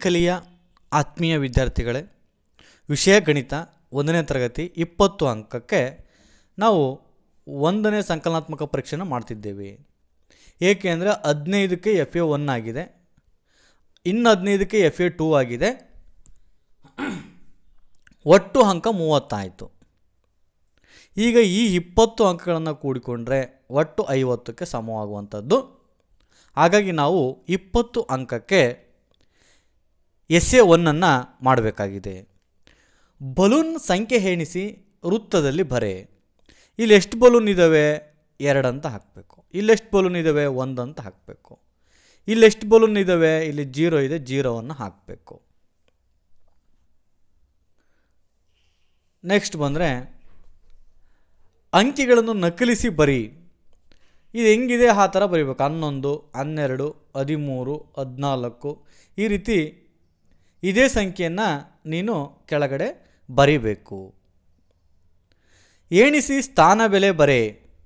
ಕಲಿಯ ಆತ್ಮೀಯ ವಿದ್ಯಾರ್ಥಿಗಳೇ, ವಿಷಯ ಗಣಿತ 1ನೇ ತರಗತಿ 20 ಅಂಕಕ್ಕೆ ನಾವು 1ನೇ ಸಂಕಲನಾತ್ಮಕ ಪರೀಕ್ಷೆನ ಮಾಡ್ತಿದ್ದೇವೆ. ಏಕೆ ಅಂದರೆ 15ಕ್ಕೆ FA1 ಆಗಿದೆ, ಇನ್ನು 15ಕ್ಕೆ FA2 ಆಗಿದೆ. ಒಟ್ಟು ಅಂಕ 30 ಆಯಿತು. ಈಗ ಈ 20 ಅಂಕಗಳನ್ನು ಕೂಡಿಕೊಂಡ್ರೆ ಒಟ್ಟು 50ಕ್ಕೆ ಸಮವಾಗುವಂಥದ್ದು. ಹಾಗಾಗಿ ನಾವು 20 ಅಂಕಕ್ಕೆ SA1 ಮಾಡಬೇಕಾಗಿದೆ. ಬಲೂನ್ ಸಂಖ್ಯೆ ಎಣಿಸಿ ವೃತ್ತದಲ್ಲಿ ಬರೆ. ಇಲ್ಲಿ ಎಷ್ಟು ಬಲೂನ್ ಇದ್ದಾವೆ? 2 ಅಂತ ಹಾಕಬೇಕು. ಇಲ್ಲೆಷ್ಟು ಬಲೂನ್ ಇದ್ದಾವೆ? 1 ಅಂತ ಹಾಕಬೇಕು. ಇಲ್ಲೆಷ್ಟು ಬಲೂನ್ ಇದ್ದಾವೆ? ಇಲ್ಲಿ 0 ಇದೆ, 0ವನ್ನು ಹಾಕಬೇಕು. ನೆಕ್ಸ್ಟ್ ಬಂದರೆ ಅಂಕಿಗಳನ್ನು ನಕಲಿಸಿ ಬರಿ. ಇದು ಹೆಂಗಿದೆ ಆ ಥರ ಬರೀಬೇಕು. 11, 12, 13, 14 ಈ ರೀತಿ ಇದೇ ಸಂಖ್ಯೆಯನ್ನು ನೀನು ಕೆಳಗಡೆ ಬರೀಬೇಕು. ಎಣಿಸಿ ಸ್ಥಾನ ಬೆಲೆ ಬರೆ.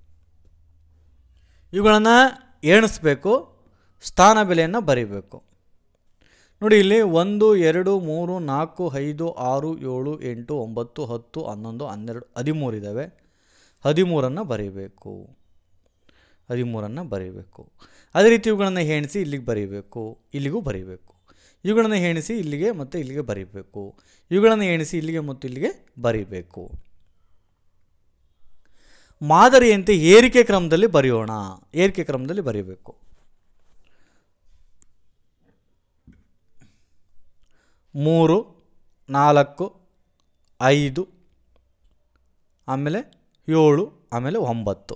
ಇವುಗಳನ್ನು ಎಣಿಸ್ಬೇಕು, ಸ್ಥಾನ ಬೆಲೆಯನ್ನು ಬರೀಬೇಕು. ನೋಡಿ ಇಲ್ಲಿ 1, 2, 3, 4, 5, 6, 7, 8, 9, 10, 11, 12, 13 ಇದ್ದಾವೆ. 13 ಬರೀಬೇಕು. 13 ಬರೀಬೇಕು. ಅದೇ ರೀತಿ ಇವುಗಳನ್ನು ಎಣಿಸಿ ಇಲ್ಲಿಗೆ ಬರೀಬೇಕು, ಇಲ್ಲಿಗೂ ಬರೀಬೇಕು. ಇವುಗಳನ್ನು ಎಣಿಸಿ ಇಲ್ಲಿಗೆ ಮತ್ತು ಇಲ್ಲಿಗೆ ಬರೀಬೇಕು. ಇವುಗಳನ್ನು ಎಣಿಸಿ ಇಲ್ಲಿಗೆ ಮತ್ತು ಇಲ್ಲಿಗೆ ಬರೀಬೇಕು. ಮಾದರಿಯಂತೆ ಏರಿಕೆ ಕ್ರಮದಲ್ಲಿ ಬರೆಯೋಣ. ಏರಿಕೆ ಕ್ರಮದಲ್ಲಿ ಬರೀಬೇಕು. 3, 4, 5, ಆಮೇಲೆ 7, ಆಮೇಲೆ 9.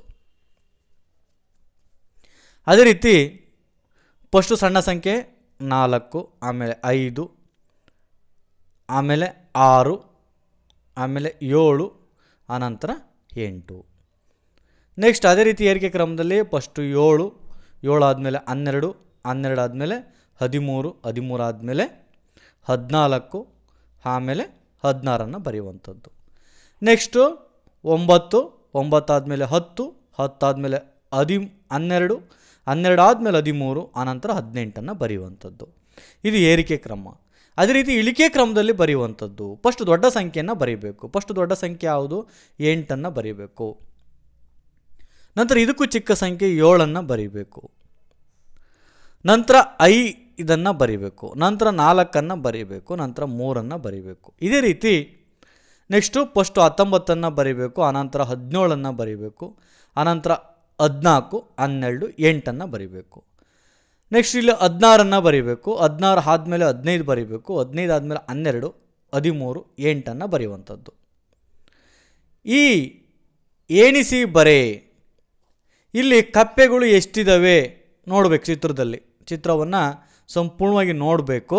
ಅದೇ ರೀತಿ ಫಸ್ಟು ಸಣ್ಣ ಸಂಖ್ಯೆ 4, ಆಮೇಲೆ 5, ಆಮೇಲೆ 6, ಆಮೇಲೆ 7, ಆನಂತರ 8. ನೆಕ್ಸ್ಟ್ ಅದೇ ರೀತಿ ಏರಿಕೆ ಕ್ರಮದಲ್ಲಿ ಫಸ್ಟು 7, 7 ಆದಮೇಲೆ 12, 12 ಆದಮೇಲೆ 13, 13 ಆದಮೇಲೆ 14, ಆಮೇಲೆ 16 ಬರೆಯುವಂಥದ್ದು. ನೆಕ್ಸ್ಟು 9, 9 ಆದಮೇಲೆ 10, 10 ಆದಮೇಲೆ 12, 12 ಆದಮೇಲೆ 13, ಆನಂತರ 18 ಬರೆಯುವಂಥದ್ದು. ಇದು ಏರಿಕೆ ಕ್ರಮ. ಅದೇ ರೀತಿ ಇಳಿಕೆ ಕ್ರಮದಲ್ಲಿ ಬರೆಯುವಂಥದ್ದು. ಫಸ್ಟ್ ದೊಡ್ಡ ಸಂಖ್ಯೆಯನ್ನು ಬರೀಬೇಕು. ಫಸ್ಟ್ ದೊಡ್ಡ ಸಂಖ್ಯೆ ಯಾವುದು? 8 ಬರೀಬೇಕು. ನಂತರ ಇದಕ್ಕೂ ಚಿಕ್ಕ ಸಂಖ್ಯೆ 7 ಬರೀಬೇಕು. ನಂತರ 5 ಬರೀಬೇಕು. ನಂತರ 4 ಬರೀಬೇಕು. ನಂತರ 3 ಬರೀಬೇಕು. ಇದೇ ರೀತಿ ನೆಕ್ಸ್ಟು ಫಸ್ಟು 19 ಬರೀಬೇಕು. ಆನಂತರ 17 ಬರೀಬೇಕು. ಆನಂತರ 14, 12, 8 ಬರೀಬೇಕು. ನೆಕ್ಸ್ಟ್ ಇಲ್ಲಿ 16 ಬರೀಬೇಕು. 16 ಆದಮೇಲೆ 15 ಬರೀಬೇಕು. 15 ಆದಮೇಲೆ 12, 13, 8 ಬರೆಯುವಂಥದ್ದು. ಈ ಎಣಿಸಿ ಬರೆ. ಇಲ್ಲಿ ಕಪ್ಪೆಗಳು ಎಷ್ಟಿದ್ದಾವೆ ನೋಡಬೇಕು. ಚಿತ್ರದಲ್ಲಿ ಚಿತ್ರವನ್ನು ಸಂಪೂರ್ಣವಾಗಿ ನೋಡಬೇಕು.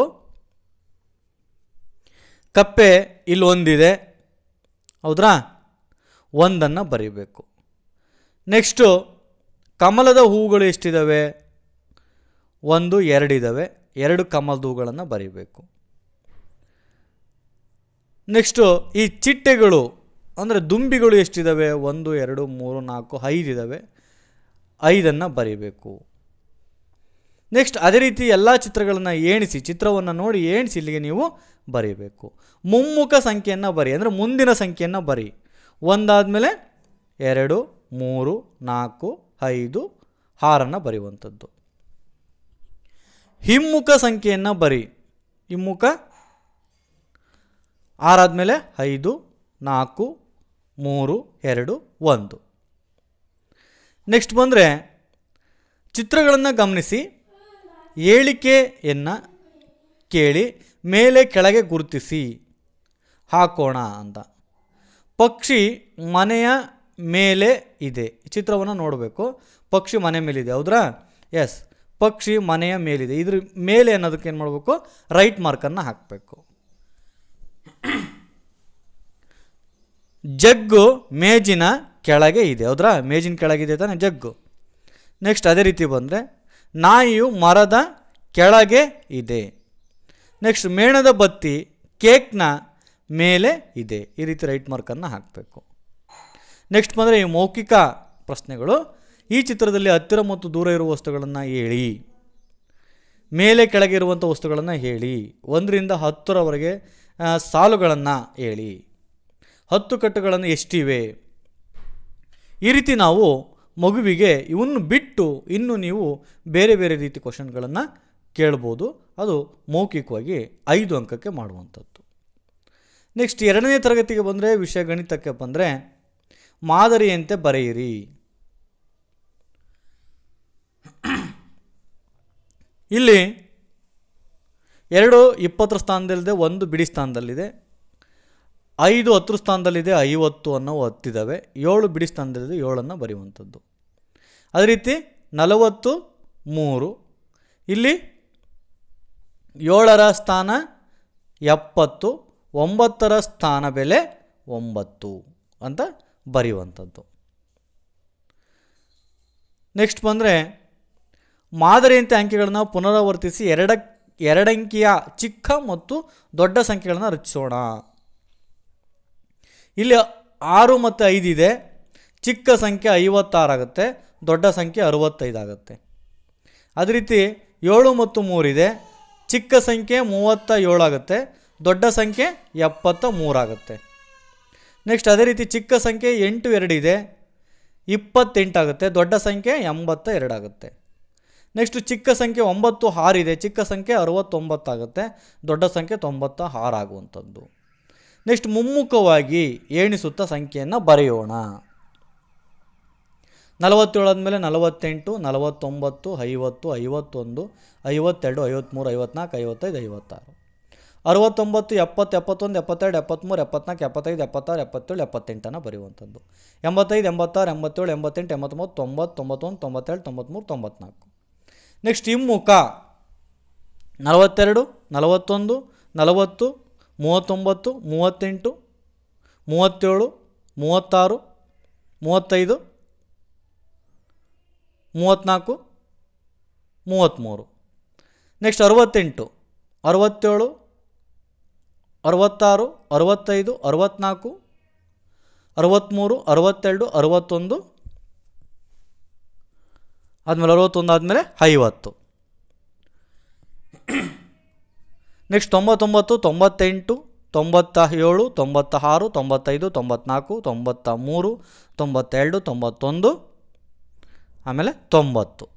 ಕಪ್ಪೆ ಇಲ್ಲಿ ಒಂದಿದೆ, ಹೌದ್ರಾ? 1 ಬರೀಬೇಕು. ನೆಕ್ಸ್ಟು ಕಮಲದ ಹೂವುಗಳು ಎಷ್ಟಿದ್ದಾವೆ? 1, 2 ಇದ್ದಾವೆ. 2 ಕಮಲದ ಹೂಗಳನ್ನು ಬರೀಬೇಕು. ನೆಕ್ಸ್ಟು ಈ ಚಿಟ್ಟೆಗಳು ಅಂದರೆ ದುಂಬಿಗಳು ಎಷ್ಟಿದ್ದಾವೆ? 1, 2, 3, 4, 5 ಇದ್ದಾವೆ. 5 ಬರೀಬೇಕು. ನೆಕ್ಸ್ಟ್ ಅದೇ ರೀತಿ ಎಲ್ಲ ಚಿತ್ರಗಳನ್ನು ಎಣಿಸಿ, ಚಿತ್ರವನ್ನು ನೋಡಿ ಎಣಿಸಿ ಇಲ್ಲಿಗೆ ನೀವು ಬರೀಬೇಕು. ಮುಮ್ಮುಖ ಸಂಖ್ಯೆಯನ್ನು ಬರಿ, ಅಂದರೆ ಮುಂದಿನ ಸಂಖ್ಯೆಯನ್ನು ಬರಿ. 1 ಆದಮೇಲೆ 2, 3, 4, 5, 6 ಬರೆಯುವಂಥದ್ದು. ಹಿಮ್ಮುಖ ಸಂಖ್ಯೆಯನ್ನು ಬರಿ. ಹಿಮ್ಮುಖ 6 ಆದಮೇಲೆ 5, 4, 3, 2, 1. ನೆಕ್ಸ್ಟ್ ಬಂದರೆ ಚಿತ್ರಗಳನ್ನು ಗಮನಿಸಿ, ಹೇಳಿಕೆಯನ್ನು ಕೇಳಿ ಮೇಲೆ ಕೆಳಗೆ ಗುರುತಿಸಿ ಹಾಕೋಣ ಅಂತ. ಪಕ್ಷಿ ಮನೆಯ ಮೇಲೆ ಇದೆ. ಚಿತ್ರವನ್ನು ನೋಡಬೇಕು. ಪಕ್ಷಿ ಮನೆ ಮೇಲಿದೆ, ಹೌದ್ರಾ? ಎಸ್, ಪಕ್ಷಿ ಮನೆಯ ಮೇಲಿದೆ. ಇದ್ರ ಮೇಲೆ ಅನ್ನೋದಕ್ಕೆ ಏನು ಮಾಡಬೇಕು? ರೈಟ್ ಮಾರ್ಕನ್ನು ಹಾಕಬೇಕು. ಜಗ್ಗು ಮೇಜಿನ ಕೆಳಗೆ ಇದೆ, ಹೌದ್ರಾ? ಮೇಜಿನ ಕೆಳಗಿದೆ ತಾನೆ ಜಗ್ಗು. ನೆಕ್ಸ್ಟ್ ಅದೇ ರೀತಿ ಬಂದರೆ ನಾಯಿಯು ಮರದ ಕೆಳಗೆ ಇದೆ. ನೆಕ್ಸ್ಟ್ ಮೇಣದ ಬತ್ತಿ ಕೇಕ್ನ ಮೇಲೆ ಇದೆ. ಈ ರೀತಿ ರೈಟ್ ಮಾರ್ಕನ್ನು ಹಾಕಬೇಕು. ನೆಕ್ಸ್ಟ್ ಬಂದರೆ ಈ ಮೌಖಿಕ ಪ್ರಶ್ನೆಗಳು. ಈ ಚಿತ್ರದಲ್ಲಿ ಹತ್ತಿರ ಮತ್ತು ದೂರ ಇರುವ ವಸ್ತುಗಳನ್ನು ಹೇಳಿ. ಮೇಲೆ ಕೆಳಗೆ ಇರುವಂಥ ವಸ್ತುಗಳನ್ನು ಹೇಳಿ. 1ರಿಂದ 10ರವರೆಗೆ ಸಾಲುಗಳನ್ನು ಹೇಳಿ. 10 ಕಟ್ಟುಗಳನ್ನು ಎಷ್ಟಿವೆ? ಈ ರೀತಿ ನಾವು ಮಗುವಿಗೆ ಇವನ್ನು ಬಿಟ್ಟು ಇನ್ನು ನೀವು ಬೇರೆ ಬೇರೆ ರೀತಿ ಕ್ವಶನ್ಗಳನ್ನು ಕೇಳ್ಬೋದು. ಅದು ಮೌಖಿಕವಾಗಿ 5 ಅಂಕಕ್ಕೆ ಮಾಡುವಂಥದ್ದು. ನೆಕ್ಸ್ಟ್ 2ನೇ ತರಗತಿಗೆ ಬಂದರೆ, ವಿಷಯ ಗಣಿತಕ್ಕೆ ಬಂದರೆ, ಮಾದರಿಯಂತೆ ಬರೆಯಿರಿ. ಇಲ್ಲಿ 2 20 ಸ್ಥಾನದಲ್ಲಿದೆ, 1 ಬಿಡಿ ಸ್ಥಾನದಲ್ಲಿದೆ. 5 10 ಸ್ಥಾನದಲ್ಲಿದೆ, 50 ಅನ್ನೋ ಹತ್ತಿದ್ದಾವೆ. 7 ಬಿಡಿ ಸ್ಥಾನದಲ್ಲಿದೆ, 7ಅನ್ನು ಬರೆಯುವಂಥದ್ದು. ಅದೇ ರೀತಿ 43, ಇಲ್ಲಿ 7ರ ಸ್ಥಾನ 70, 9ರ ಸ್ಥಾನ ಬೆಲೆ 9 ಅಂತ ಬರೆಯುವಂಥದ್ದು. ನೆಕ್ಸ್ಟ್ ಬಂದರೆ, ಮಾದರಿಯಂತೆ ಅಂಕೆಗಳನ್ನು ಪುನರಾವರ್ತಿಸಿ ಎರಡಂಕಿಯ ಚಿಕ್ಕ ಮತ್ತು ದೊಡ್ಡ ಸಂಖ್ಯೆಗಳನ್ನು ರಚಿಸೋಣ. ಇಲ್ಲಿ 6 ಮತ್ತು 5 ಇದೆ. ಚಿಕ್ಕ ಸಂಖ್ಯೆ 56 ಆಗುತ್ತೆ, ದೊಡ್ಡ ಸಂಖ್ಯೆ 65 ಆಗುತ್ತೆ. ಅದೇ ರೀತಿ 7 ಮತ್ತು 3 ಇದೆ. ಚಿಕ್ಕ ಸಂಖ್ಯೆ 37 ಆಗುತ್ತೆ, ದೊಡ್ಡ ಸಂಖ್ಯೆ 73 ಆಗುತ್ತೆ. ನೆಕ್ಸ್ಟ್ ಅದೇ ರೀತಿ ಚಿಕ್ಕ ಸಂಖ್ಯೆ 8 2 ಇದೆ, 28 ಆಗುತ್ತೆ, ದೊಡ್ಡ ಸಂಖ್ಯೆ 82 ಆಗುತ್ತೆ. ನೆಕ್ಸ್ಟ್ ಚಿಕ್ಕ ಸಂಖ್ಯೆ 9 6 ಇದೆ, ಚಿಕ್ಕ ಸಂಖ್ಯೆ 69 ಆಗುತ್ತೆ, ದೊಡ್ಡ ಸಂಖ್ಯೆ 96 ಆಗುವಂಥದ್ದು. ನೆಕ್ಸ್ಟ್ ಮುಮ್ಮುಖವಾಗಿ ಎಣಿಸುತ್ತಾ ಸಂಖ್ಯೆಯನ್ನು ಬರೆಯೋಣ. 47 ಆದಮೇಲೆ 48, 49, 50, 51, 52, 53, 54, 55, 56, 69, 70, 71, 72, 73, 74, 75, 76, 77, 78 ಬರೆಯುವಂಥದ್ದು. 85, 86, 87, 88, 89, 90, 91, 97, 93, 94. ನೆಕ್ಸ್ಟ್ ಹಿಮ್ಮುಖ 42, 41, 40, 39, 38, 37, 36, 35, 34, 33. ನೆಕ್ಸ್ಟ್ 68, 67, 66, 65, 64, 63, 62, 61 ಆದಮೇಲೆ 61 ಆದಮೇಲೆ 50. ನೆಕ್ಸ್ಟ್ 99, 98, 97, 96, 95, 94, 93, 92, 91 ಆಮೇಲೆ 90.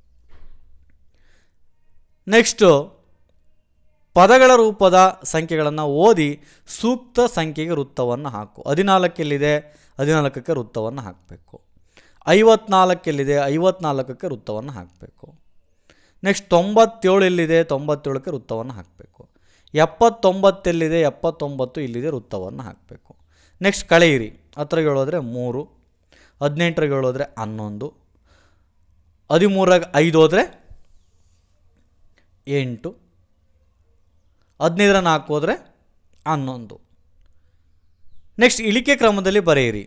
ನೆಕ್ಸ್ಟು ಪದಗಳ ರೂಪದ ಸಂಖ್ಯೆಗಳನ್ನು ಓದಿ ಸೂಕ್ತ ಸಂಖ್ಯೆಗೆ ವೃತ್ತವನ್ನು ಹಾಕು. 14 14ಕ್ಕೆ ವೃತ್ತವನ್ನು ಹಾಕಬೇಕು. 54 54ಕ್ಕೆ ವೃತ್ತವನ್ನು ಹಾಕಬೇಕು. ನೆಕ್ಸ್ಟ್ 97 97ಕ್ಕೆ ವೃತ್ತವನ್ನು ಹಾಕಬೇಕು. 79 79 ಇಲ್ಲಿದೆ, ವೃತ್ತವನ್ನು ಹಾಕಬೇಕು. ನೆಕ್ಸ್ಟ್ ಕಳೆಯಿರಿ. 10ಗೆ ಹೇಳೋದ್ರೆ 3, 18ಗೆ ಹೇಳೋದ್ರೆ 11, 13ಗೆ 5 ಹೋದರೆ 8, 15ರ 4 ಹೋದರೆ 11. ನೆಕ್ಸ್ಟ್ ಇಳಿಕೆ ಕ್ರಮದಲ್ಲಿ ಬರೆಯಿರಿ.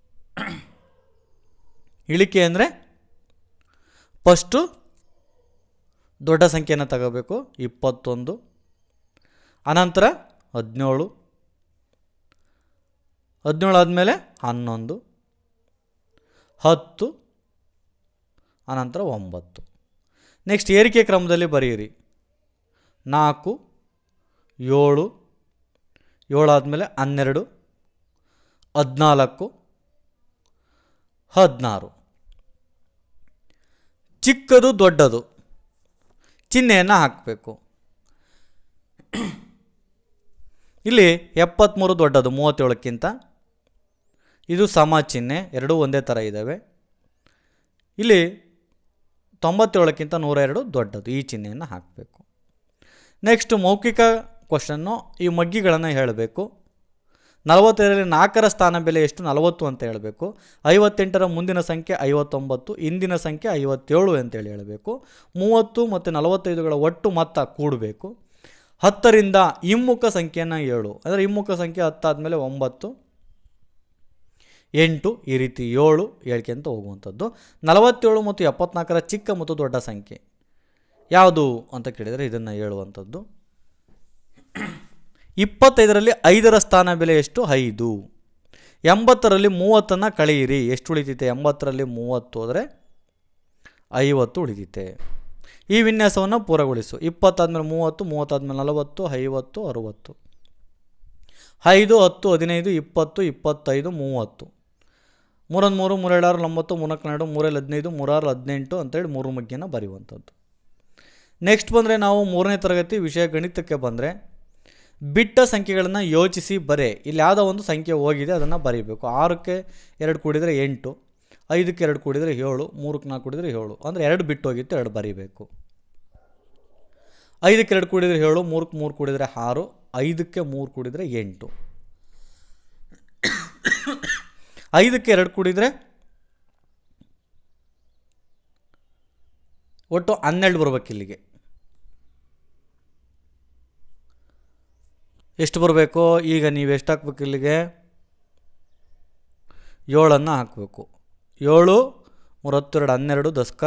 ಇಳಿಕೆ ಅಂದರೆ ಫಸ್ಟು ದೊಡ್ಡ ಸಂಖ್ಯೆಯನ್ನು ತಗೋಬೇಕು, 21, ಅನಂತರ 17, 17 ಆದಮೇಲೆ 11, 10, ಅನಂತರ 9. ನೆಕ್ಸ್ಟ್ ಏರಿಕೆ ಕ್ರಮದಲ್ಲಿ ಬರೆಯಿರಿ. 4, 7, 7 ಆದಮೇಲೆ 12, 14, 16. ಚಿಕ್ಕದು ದೊಡ್ಡದು ಚಿಹ್ನೆಯನ್ನು ಹಾಕಬೇಕು. ಇಲ್ಲಿ 73 ದೊಡ್ಡದು 37ಕ್ಕಿಂತ, ಇದು ಸಮ ಚಿಹ್ನೆ, ಎರಡೂ ಒಂದೇ ಥರ ಇದ್ದಾವೆ. ಇಲ್ಲಿ 97ಕ್ಕಿಂತ 102 ದೊಡ್ಡದು, ಈ ಚಿಹ್ನೆಯನ್ನು ಹಾಕಬೇಕು. ನೆಕ್ಸ್ಟ್ ಮೌಖಿಕ ಕ್ವಶನ್ನು, ಈ ಮಗ್ಗಿಗಳನ್ನು ಹೇಳಬೇಕು. 45ರಲ್ಲಿ 4ರ ಸ್ಥಾನ ಬೆಲೆ ಎಷ್ಟು? 40 ಅಂತ ಹೇಳಬೇಕು. 58ರ ಮುಂದಿನ ಸಂಖ್ಯೆ 59, ಇಂದಿನ ಸಂಖ್ಯೆ 57 ಅಂತೇಳಿ ಹೇಳಬೇಕು. 30 ಮತ್ತು 45ಗಳ ಒಟ್ಟು ಮೊತ್ತ ಕೂಡಬೇಕು. 10ರಿಂದ ಹಿಮ್ಮುಖ ಸಂಖ್ಯೆಯನ್ನು 7, ಅಂದರೆ ಹಿಮ್ಮುಖ ಸಂಖ್ಯೆ 10 ಆದಮೇಲೆ 9, 8 ಈ ರೀತಿ 7 ಹೇಳ್ಕೊಂತ ಹೋಗುವಂಥದ್ದು. 47 ಮತ್ತು 74ರ ಚಿಕ್ಕ ಮತ್ತು ದೊಡ್ಡ ಸಂಖ್ಯೆ ಯಾವುದು ಅಂತ ಕೇಳಿದರೆ ಇದನ್ನು ಹೇಳುವಂಥದ್ದು. 25ರಲ್ಲಿ 5ರ ಸ್ಥಾನ ಬೆಲೆ ಎಷ್ಟು? 5. 80ರಲ್ಲಿ 30ನ್ನು ಕಳೆಯಿರಿ. ಎಷ್ಟು ಉಳಿತೈತೆ? 80ರಲ್ಲಿ 30 ಹೋದರೆ 50 ಉಳಿತೈತೆ. ಈ ವಿನ್ಯಾಸವನ್ನು ಪೂರ್ಣಗೊಳಿಸು. 20 ಆದಮೇಲೆ 30, 30 ಆದಮೇಲೆ 40, 50, 60, 5, 10, 15, 20, 25, 30, 3 1 3, 3 2 6, 9, 3 4 12, 3 15, 3 6 18 ಅಂತೇಳಿ 3 ಮಗ್ಗಿನ ಬರೆಯುವಂಥದ್ದು. ನೆಕ್ಸ್ಟ್ ಬಂದರೆ ನಾವು 3ನೇ ತರಗತಿ ವಿಷಯ ಗಣಿತಕ್ಕೆ ಬಂದರೆ ಬಿಟ್ಟ ಸಂಖ್ಯೆಗಳನ್ನು ಯೋಚಿಸಿ ಬರೆ. ಇಲ್ಲಿ ಯಾವುದೋ ಒಂದು ಸಂಖ್ಯೆ ಹೋಗಿದೆ ಅದನ್ನು ಬರೀಬೇಕು. 6ಕ್ಕೆ 2 ಕೂಡಿದರೆ 8, 5ಕ್ಕೆ 2 ಕೂಡಿದರೆ 7, 3ಕ್ಕೆ 4 ಕೂಡಿದರೆ 7, ಅಂದರೆ 2 ಬಿಟ್ಟು ಹೋಗಿತ್ತು, 2 ಬರೀಬೇಕು. 5ಕ್ಕೆ 2 ಕೂಡಿದರೆ 7, 3ಕ್ಕೆ 3 ಕೂಡಿದರೆ 6, 5ಕ್ಕೆ 3 ಕೂಡಿದರೆ 8, 5ಕ್ಕೆ 2 ಕೂಡಿದರೆ ಒಟ್ಟು 12 ಬರಬೇಕು. ಇಲ್ಲಿಗೆ ಎಷ್ಟು ಬರಬೇಕು? ಈಗ ನೀವು ಎಷ್ಟು ಹಾಕ್ಬೇಕು? ಇಲ್ಲಿಗೆ 7 ಹಾಕಬೇಕು. 7 32 12 ದಸ್ಕ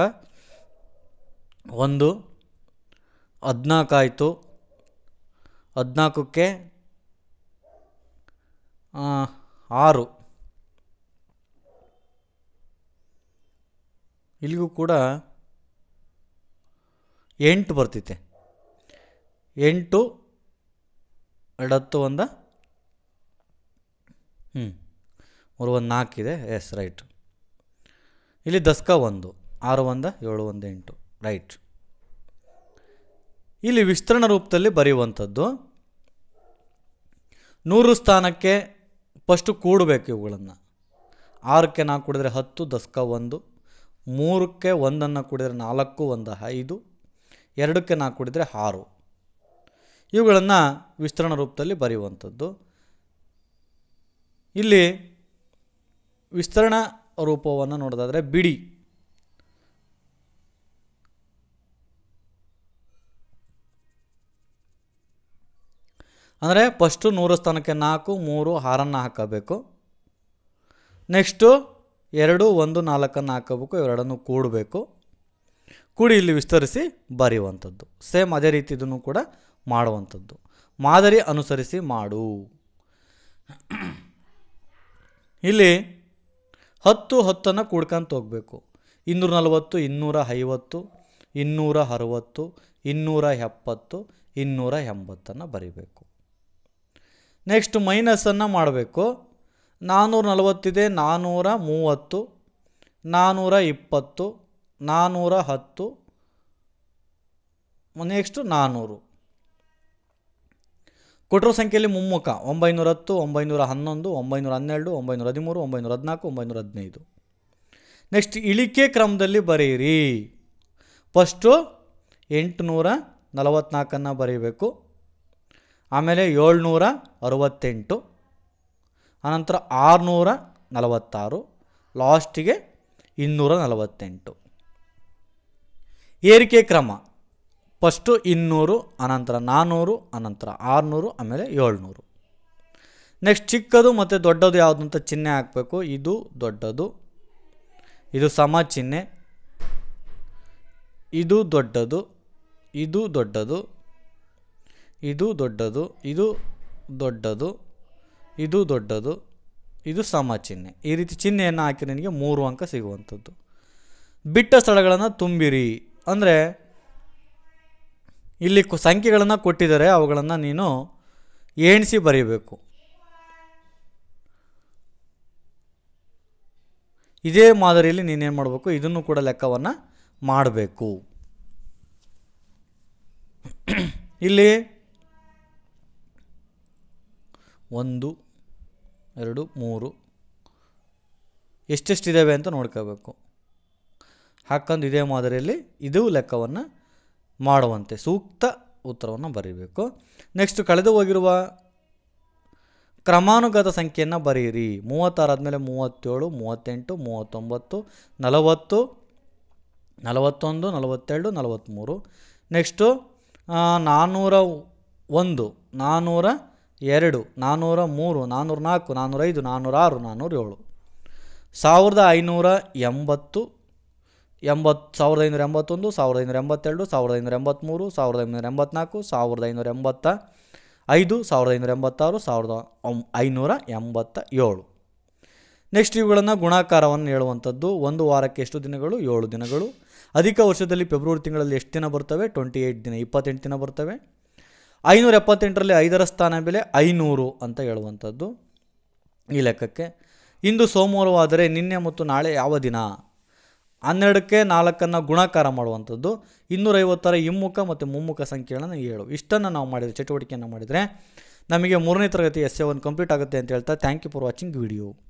1 14 ಆಯಿತು. 14ಕ್ಕೆ 6, ಇಲ್ಲಿಗೂ ಕೂಡ 8 ಬರ್ತೈತೆ. 8 2 10 1 3 1 4 ಇದೆ. Yes right. ಇಲ್ಲಿ ದಸ್ಕ 1, 6 1 7 1 8 ರೈಟ್. ಇಲ್ಲಿ ವಿಸ್ತರಣ ರೂಪದಲ್ಲಿ ಬರೆಯುವಂಥದ್ದು 100 ಸ್ಥಾನಕ್ಕೆ ಫಸ್ಟು ಕೂಡಬೇಕು ಇವುಗಳನ್ನು. 6ಕ್ಕೆ 4 ಕೂಡಿದರೆ 10 ದಸ್ಕ 1, 3ಕ್ಕೆ 1 ಕೂಡಿದರೆ 4 1 5, 2ಕ್ಕೆ 4 ಕೂಡಿದರೆ 6. ಇವುಗಳನ್ನು ವಿಸ್ತರಣ ರೂಪದಲ್ಲಿ ಬರೆಯುವಂಥದ್ದು. ಇಲ್ಲಿ ವಿಸ್ತರಣ ರೂಪವನ್ನು ನೋಡೋದಾದರೆ ಬಿಡಿ ಅಂದರೆ ಫಸ್ಟು 100 ಸ್ಥಾನಕ್ಕೆ 4 3 6 ಹಾಕಬೇಕು. ನೆಕ್ಸ್ಟು 2 1 4 ಹಾಕಬೇಕು. ಇವೆರಡನ್ನು ಕೂಡಬೇಕು. ಕೂಡಿ ಇಲ್ಲಿ ವಿಸ್ತರಿಸಿ ಬರೆಯುವಂಥದ್ದು. ಸೇಮ್ ಅದೇ ರೀತಿ ಇದನ್ನು ಕೂಡ ಮಾಡುವಂಥದ್ದು. ಮಾದರಿ ಅನುಸರಿಸಿ ಮಾಡು. ಇಲ್ಲಿ 10 10 ಕೂಡ್ಕೊಂತ ಹೋಗಬೇಕು. 240 250 260 270 280 ಬರೀಬೇಕು. ನೆಕ್ಸ್ಟ್ ಮೈನಸನ್ನು ಮಾಡಬೇಕು. 440 430 420 410 ನೆಕ್ಸ್ಟು 400. ಕೊಟ್ಟಿರೋ ಸಂಖ್ಯೆಯಲ್ಲಿ ಮುಮ್ಮುಖ 910 911 912 913 914 915. ನೆಕ್ಸ್ಟ್ ಇಳಿಕೆ ಕ್ರಮದಲ್ಲಿ ಬರೆಯಿರಿ. ಫಸ್ಟು 844 ಬರೀಬೇಕು. ಆಮೇಲೆ 768, ಆನಂತರ 646, ಲಾಸ್ಟಿಗೆ 248. ಏರಿಕೆ ಕ್ರಮ ಫಸ್ಟು 200, ಅನಂತರ 400, ಅನಂತರ 600, ಆಮೇಲೆ 700. ನೆಕ್ಸ್ಟ್ ಚಿಕ್ಕದು ಮತ್ತು ದೊಡ್ಡದು ಯಾವುದು ಅಂತ ಚಿಹ್ನೆ ಹಾಕಬೇಕು. ಇದು ದೊಡ್ಡದು, ಇದು ಸಮ ಚಿಹ್ನೆ, ಇದು ದೊಡ್ಡದು, ಇದು ದೊಡ್ಡದು, ಇದು ದೊಡ್ಡದು, ಇದು ದೊಡ್ಡದು, ಇದು ದೊಡ್ಡದು, ಇದು ಸಮ ಚಿಹ್ನೆ. ಈ ರೀತಿ ಚಿಹ್ನೆಯನ್ನು ಹಾಕಿ ನಿನಗೆ 3 ಅಂಕ ಸಿಗುವಂಥದ್ದು. ಬಿಟ್ಟ ಸ್ಥಳಗಳನ್ನು ತುಂಬಿರಿ ಅಂದರೆ ಇಲ್ಲಿ ಸಂಖ್ಯೆಗಳನ್ನು ಕೊಟ್ಟಿದ್ದಾರೆ, ಅವುಗಳನ್ನು ನೀನು ಎಣಿಸಿ ಬರೀಬೇಕು. ಇದೇ ಮಾದರಿಯಲ್ಲಿ ನೀನೇನು ಮಾಡಬೇಕು, ಇದನ್ನು ಕೂಡ ಲೆಕ್ಕವನ್ನು ಮಾಡಬೇಕು. ಇಲ್ಲಿ 1 2 3 ಎಷ್ಟೆಷ್ಟಿದ್ದಾವೆ ಅಂತ ನೋಡ್ಕೋಬೇಕು. ಹಾಕೊಂಡು ಇದೇ ಮಾದರಿಯಲ್ಲಿ ಇದು ಲೆಕ್ಕವನ್ನು ಮಾಡುವಂತೆ ಸೂಕ್ತ ಉತ್ತರವನ್ನು ಬರೀಬೇಕು. ನೆಕ್ಸ್ಟ್ ಕಳೆದು ಹೋಗಿರುವ ಕ್ರಮಾನುಗತ ಸಂಖ್ಯೆಯನ್ನು ಬರೆಯಿರಿ. 36 ಆದಮೇಲೆ 37 38 39 40 41 42 43. ನೆಕ್ಸ್ಟು 401 402 403 404 405 406 407. 1580 1581 1582 1583 1584 1585 1586 1587. ನೆಕ್ಸ್ಟ್ ಇವುಗಳನ್ನು ಗುಣಾಕಾರವನ್ನು ಹೇಳುವಂಥದ್ದು. ಒಂದು ವಾರಕ್ಕೆ ಎಷ್ಟು ದಿನಗಳು? 7 ದಿನಗಳು. ಅಧಿಕ ವರ್ಷದಲ್ಲಿ ಫೆಬ್ರವರಿ ತಿಂಗಳಲ್ಲಿ ಎಷ್ಟು ದಿನ ಬರ್ತವೆ? 28 ದಿನ, 28 ದಿನ ಬರ್ತವೆ. 578ರಲ್ಲಿ 5ರ ಸ್ಥಾನ ಬೆಲೆ 500 ಅಂತ ಹೇಳುವಂಥದ್ದು ಈ ಲೆಕ್ಕಕ್ಕೆ. ಇಂದು ಸೋಮವಾರವಾದರೆ ನಿನ್ನೆ ಮತ್ತು ನಾಳೆ ಯಾವ ದಿನ? 12ಕ್ಕೆ 4 ಗುಣಾಕಾರ ಮಾಡುವಂಥದ್ದು. 250ರ ಹಿಮ್ಮುಖ ಮತ್ತು ಮುಮ್ಮುಖ ಸಂಖ್ಯೆಗಳನ್ನು 7. ಇಷ್ಟನ್ನು ನಾವು ಮಾಡಿದರೆ, ಚಟುವಟಿಕೆಯನ್ನು ಮಾಡಿದರೆ ನಮಗೆ 3ನೇ ತರಗತಿ ಎಸ್ಸೆ 1 ಕಂಪ್ಲೀಟ್ ಆಗುತ್ತೆ ಅಂತ ಹೇಳ್ತಾ thank you for watching video.